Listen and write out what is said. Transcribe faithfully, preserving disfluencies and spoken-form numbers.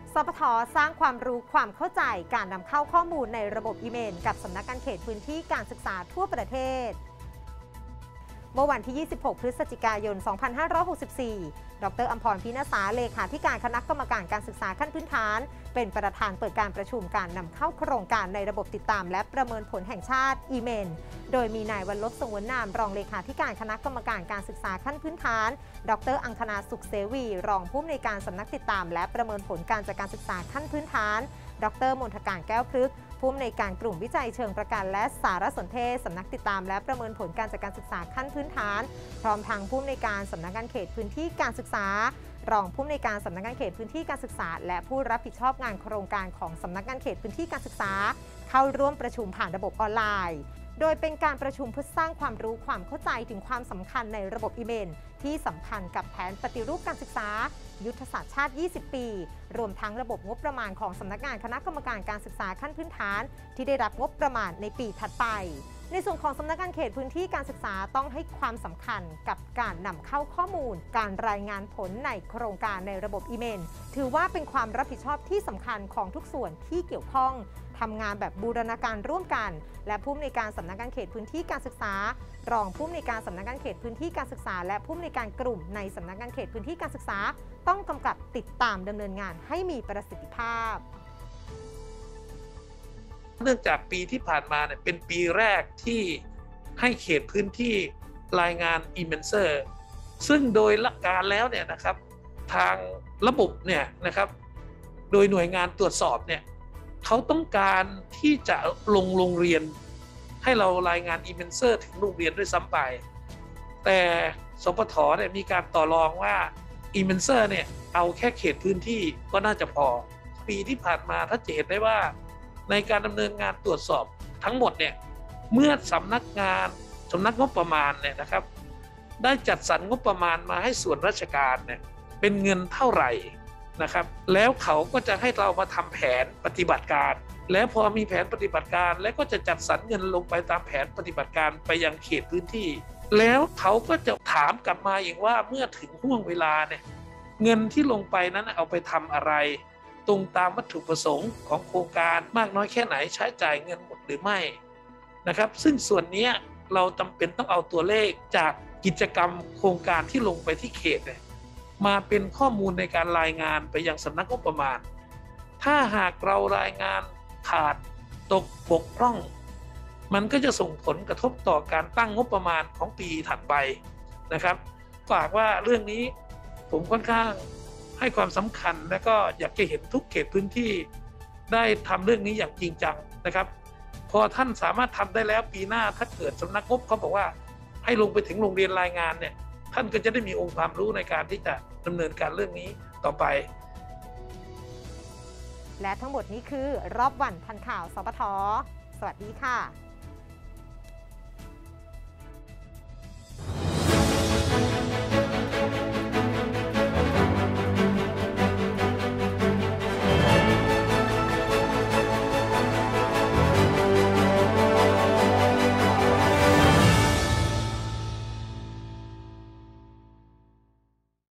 สปท.สร้างความรู้ความเข้าใจการนำเข้าข้อมูลในระบบอีเมลกับสำนักงานเขตพื้นที่การศึกษาทั่วประเทศเมื่อวันที่ ยี่สิบหก พฤศจิกายน สองพันห้าร้อยหกสิบสี่ ดร.อำพร พิณษาเลขาธิการคณะกรรมการการศึกษาขั้นพื้นฐานเป็นประธานเปิดการประชุมการนำเข้าโครงการในระบบติดตามและประเมินผลแห่งชาติอีเมลโดยมีนายวรรลบสงวนนามรองเลขาธิการคณะกรรมการการศึกษาขั้นพื้นฐานดร.อังคณาสุขเสวีรองผู้อำนวยการสำนักติดตามและประเมินผลการจัดการศึกษาขั้นพื้นฐานดร.มนทการแก้วพฤกษ์ผู้อำนวยการกลุ่มวิจัยเชิงประกันและสารสนเทศสำนักติดตามและประเมินผลการจัดการศึกษาขั้นพื้นฐานพร้อมทางผู้อำนวยการสำนักงานเขตพื้นที่การศึกษารองผู้อำนวยการสำนักงานเขตพื้นที่การศึกษาและผู้รับผิดชอบงานโครงการของสำนักงานเขตพื้นที่การศึกษาเข้าร่วมประชุมผ่านระบบออนไลน์โดยเป็นการประชุมเพื่อสร้างความรู้ความเข้าใจถึงความสำคัญในระบบอีเมลที่สัมพันธ์กับแผนปฏิรูปการศึกษายุทธศาสตร์ชาติ ยี่สิบ ปีรวมทั้งระบบงบประมาณของสำนักงานคณะกรรมการการศึกษาขั้นพื้นฐานที่ได้รับงบประมาณในปีถัดไปในส่วนของสำนักงานเขตพื้นที่การศึกษาต้องให้ความสำคัญกับการนำเข้าข้อมูลการรายงานผลในโครงการในระบบอีเมลถือว่าเป็นความรับผิดชอบที่สำคัญของทุกส่วนที่เกี่ยวข้องทำงานแบบบูรณาการร่วมกันและผู้อำนวยการสำนักงานเขตพื้นที่การศึกษารองผู้อำนวยการสำนักงานเขตพื้นที่การศึกษาและผู้อำนวยการกลุ่มในสำนักงานเขตพื้นที่การศึกษาต้องกำกับติดตามดำเนินงานให้มีประสิทธิภาพเนื่องจากปีที่ผ่านมาเนี่ยเป็นปีแรกที่ให้เขตพื้นที่รายงานอีเมนเซอร์ซึ่งโดยหลักการแล้วเนี่ยนะครับทางระบบเนี่ยนะครับโดยหน่วยงานตรวจสอบเนี่ยเขาต้องการที่จะลงโรงเรียนให้เรารายงานอีเมนเซอร์ถึงโรงเรียนด้วยซ้ำไปแต่สปท.เนี่ยมีการต่อรองว่าอีเมนเซอร์เนี่ยเอาแค่เขตพื้นที่ก็น่าจะพอปีที่ผ่านมาถ้าจะเห็นได้ว่าในการดำเนินงานตรวจสอบทั้งหมดเนี่ยเมื่อสำนักงานสำนักงบประมาณเนี่ยนะครับได้จัดสรรงบประมาณมาให้ส่วนราชการเนี่ยเป็นเงินเท่าไหร่นะครับแล้วเขาก็จะให้เรามาทำแผนปฏิบัติการแล้วพอมีแผนปฏิบัติการแล้วก็จะจัดสรรเงินลงไปตามแผนปฏิบัติการไปยังเขตพื้นที่แล้วเขาก็จะถามกลับมาอีกว่าเมื่อถึงห่วงเวลาเนี่ยเงินที่ลงไปนั้นเอาไปทำอะไรตรงตามวัตถุประสงค์ของโครงการมากน้อยแค่ไหนใช้จ่ายเงินหมดหรือไม่นะครับซึ่งส่วนนี้เราจำเป็นต้องเอาตัวเลขจากกิจกรรมโครงการที่ลงไปที่เขตเนี่ยมาเป็นข้อมูลในการรายงานไปยังสำนักงบประมาณถ้าหากเรารายงานขาดตกบกพร่องมันก็จะส่งผลกระทบต่อการตั้งงบประมาณของปีถัดไปนะครับฝากว่าเรื่องนี้ผมค่อนข้างให้ความสำคัญและก็อยากจะเห็นทุกเขตพื้นที่ได้ทำเรื่องนี้อย่างจริงจังนะครับพอท่านสามารถทำได้แล้วปีหน้าถ้าเกิดสำนักงบเขาบอกว่าให้ลงไปถึงโรงเรียนรายงานเนี่ยท่านก็จะได้มีองค์ความรู้ในการที่จะดำเนินการเรื่องนี้ต่อไปและทั้งหมดนี้คือรอบวันทันข่าวสปท.สวัสดีค่ะ